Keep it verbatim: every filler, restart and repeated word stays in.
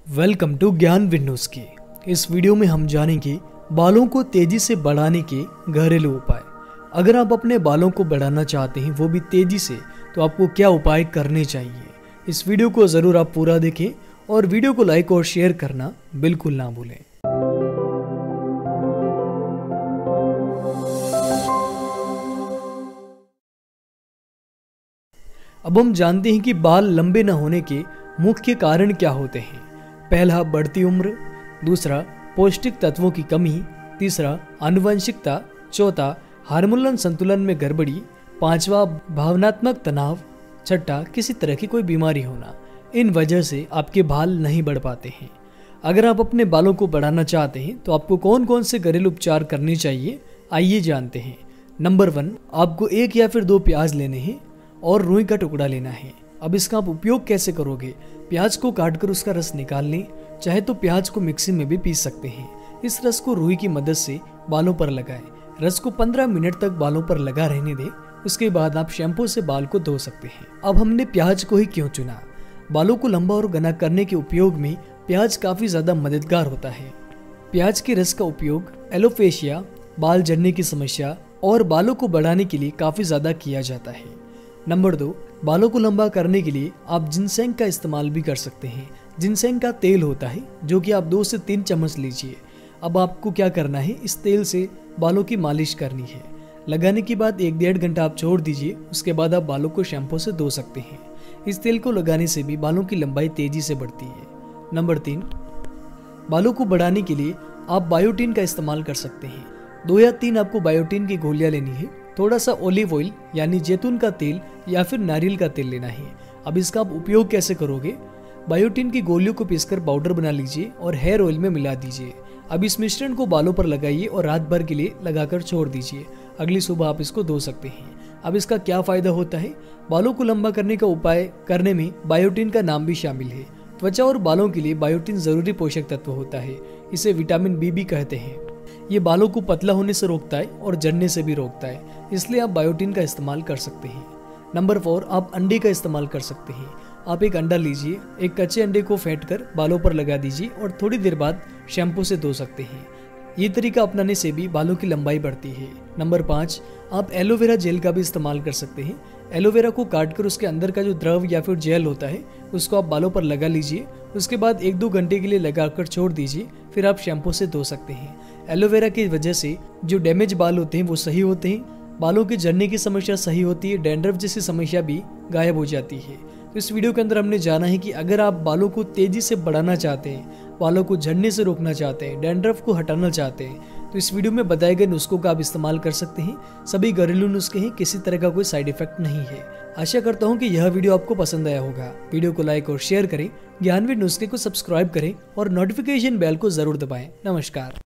Welcome to ज्ञान with नुस्खे। इस वीडियो में हम जानेंगे बालों को तेजी से बढ़ाने के घरेलू उपाय। अगर आप अपने बालों को बढ़ाना चाहते हैं वो भी तेजी से, तो आपको क्या उपाय करने चाहिए। इस वीडियो को ज़रूर आप पूरा देखें और वीडियो को लाइक और शेयर करना बिल्कुल ना भूलें। अब हम जानते हैं कि बाल लंबे न होने के मुख्य कारण क्या होते हैं। पहला, बढ़ती उम्र। दूसरा, पौष्टिक तत्वों की कमी। तीसरा, आनुवंशिकता। चौथा, हार्मोनल संतुलन में गड़बड़ी। पांचवा, भावनात्मक तनाव। छठा, किसी तरह की कोई बीमारी होना। इन वजह से आपके बाल नहीं बढ़ पाते हैं। अगर आप अपने बालों को बढ़ाना चाहते हैं तो आपको कौन कौन से घरेलू उपचार करने चाहिए, आइए जानते हैं। नंबर वन, आपको एक या फिर दो प्याज लेने हैं और रुई का टुकड़ा लेना है। अब इसका आप उपयोग कैसे करोगे? प्याज को काटकर उसका रस निकाल लें, चाहे तो प्याज को मिक्सी में भी पीस सकते हैं। इस रस को रुई की मदद से बालों पर लगाएं। रस को पंद्रह मिनट तक बालों पर लगा रहने दें। उसके बाद आप शैम्पू से बाल को धो सकते हैं। अब हमने प्याज को ही क्यों चुना? बालों को लंबा और घना करने के उपयोग में प्याज काफी ज्यादा मददगार होता है। प्याज के रस का उपयोग एलोपेशिया, बाल झड़ने की समस्या और बालों को बढ़ाने के लिए काफी ज्यादा किया जाता है। नंबर दो, बालों को लंबा करने के लिए आप जिनसेंग का इस्तेमाल भी कर सकते हैं। जिनसेंग का तेल होता है जो कि आप दो से तीन चम्मच लीजिए। अब आपको क्या करना है, इस तेल से बालों की मालिश करनी है। लगाने के बाद एक डेढ़ घंटा आप छोड़ दीजिए। उसके बाद आप बालों को शैम्पू से धो सकते हैं। इस तेल को लगाने से भी बालों की लंबाई तेजी से बढ़ती है। नंबर तीन, बालों को बढ़ाने के लिए आप बायोटिन का इस्तेमाल कर सकते हैं। दो या तीन आपको बायोटिन की गोलियां लेनी है। थोड़ा सा ओलिव ऑयल यानी जैतून का तेल या फिर नारियल का तेल लेना है। अब इसका आप उपयोग कैसे करोगे? बायोटिन की गोलियों को पीसकर पाउडर बना लीजिए और हेयर ऑयल में मिला दीजिए। अब इस मिश्रण को बालों पर लगाइए और रात भर के लिए लगाकर छोड़ दीजिए। अगली सुबह आप इसको धो सकते हैं। अब इसका क्या फायदा होता है? बालों को लंबा करने का उपाय करने में बायोटिन का नाम भी शामिल है। त्वचा और बालों के लिए बायोटिन जरूरी पोषक तत्व होता है। इसे विटामिन बी भी कहते हैं। ये बालों को पतला होने से रोकता है और झड़ने से भी रोकता है, इसलिए आप बायोटिन का इस्तेमाल कर सकते हैं। नंबर फोर, आप अंडे का इस्तेमाल कर सकते हैं। आप एक अंडा लीजिए, एक कच्चे अंडे को फेंटकर बालों पर लगा दीजिए और थोड़ी देर बाद शैम्पू से धो सकते हैं। ये तरीका अपनाने से भी बालों की लंबाई बढ़ती है। नंबर पाँच, आप एलोवेरा जेल का भी इस्तेमाल कर सकते हैं। एलोवेरा को काटकर उसके अंदर का जो द्रव या फिर जेल होता है उसको आप बालों पर लगा लीजिए। उसके बाद एक दो घंटे के लिए लगाकर छोड़ दीजिए, फिर आप शैम्पू से धो सकते हैं। एलोवेरा की वजह से जो डैमेज बाल होते हैं वो सही होते हैं, बालों के झड़ने की समस्या सही होती है, डैंड्रफ जैसी समस्या भी गायब हो जाती है। तो इस वीडियो के अंदर हमने जाना है कि अगर आप बालों को तेजी से बढ़ाना चाहते हैं, बालों को झड़ने से रोकना चाहते हैं, डैंड्रफ को हटाना चाहते हैं, तो इस वीडियो में बताए गए नुस्खों का आप इस्तेमाल कर सकते हैं। सभी घरेलू नुस्खे हैं, किसी तरह का कोई साइड इफेक्ट नहीं है। आशा करता हूँ कि यह वीडियो आपको पसंद आया होगा। वीडियो को लाइक और शेयर करें, ज्ञान विद नुस्खे को सब्सक्राइब करें और नोटिफिकेशन बेल को जरूर दबाएं। नमस्कार।